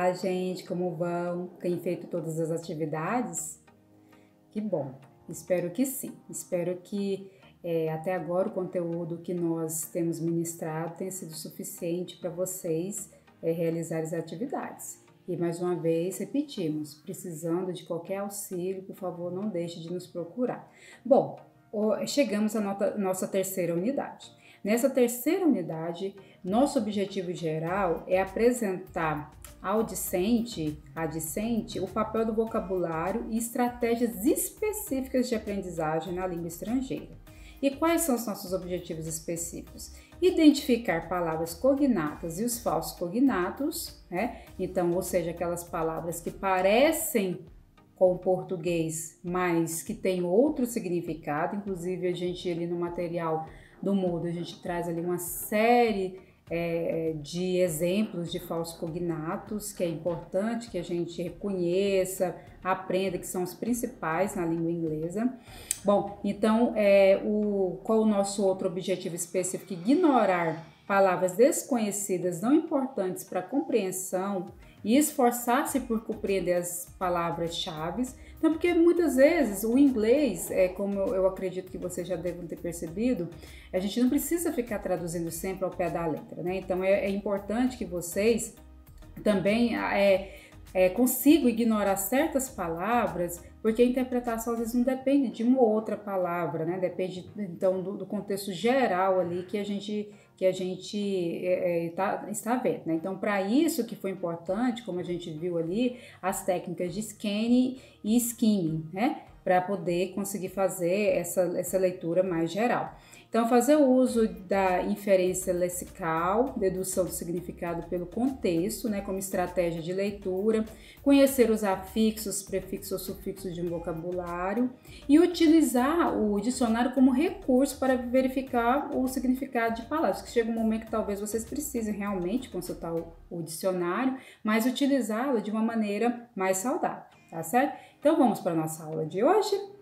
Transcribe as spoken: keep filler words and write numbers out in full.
Olá, gente, como vão? Tem feito todas as atividades? Que bom, espero que sim. Espero que é, até agora o conteúdo que nós temos ministrado tenha sido suficiente para vocês é, realizarem as atividades. E mais uma vez repetimos, precisando de qualquer auxílio, por favor, não deixe de nos procurar. Bom, chegamos à nossa terceira unidade. Nessa terceira unidade, nosso objetivo geral é apresentar ao discente, à discente, o papel do vocabulário e estratégias específicas de aprendizagem na língua estrangeira. E quais são os nossos objetivos específicos? Identificar palavras cognatas e os falsos cognatos, né? Então, ou seja, aquelas palavras que parecem com o português, mas que tem outro significado. Inclusive, a gente ali no material do Moodle, a gente traz ali uma série é, de exemplos de falsos cognatos, que é importante que a gente reconheça, aprenda, que são os principais na língua inglesa. Bom, então, é, o, qual o nosso outro objetivo específico? Ignorar palavras desconhecidas não importantes para a compreensão e esforçar-se por compreender as palavras-chave. Então, porque muitas vezes o inglês, é, como eu acredito que vocês já devem ter percebido, a gente não precisa ficar traduzindo sempre ao pé da letra, né? Então, é, é importante que vocês também é, é, consigam ignorar certas palavras, porque a interpretação às vezes não depende de uma ou outra palavra, né? Depende, então, do, do contexto geral ali que a gente... que a gente é, é, tá, está vendo, né? Então, para isso que foi importante, como a gente viu ali, as técnicas de scanning e skimming, né? Para poder conseguir fazer essa, essa leitura mais geral. Então, fazer o uso da inferência lexical, dedução do significado pelo contexto, né, como estratégia de leitura, conhecer os afixos, prefixos ou sufixos de um vocabulário e utilizar o dicionário como recurso para verificar o significado de palavras, que chega um momento que talvez vocês precisem realmente consultar o, o dicionário, mas utilizá-lo de uma maneira mais saudável, tá certo? Então, vamos para a nossa aula de hoje?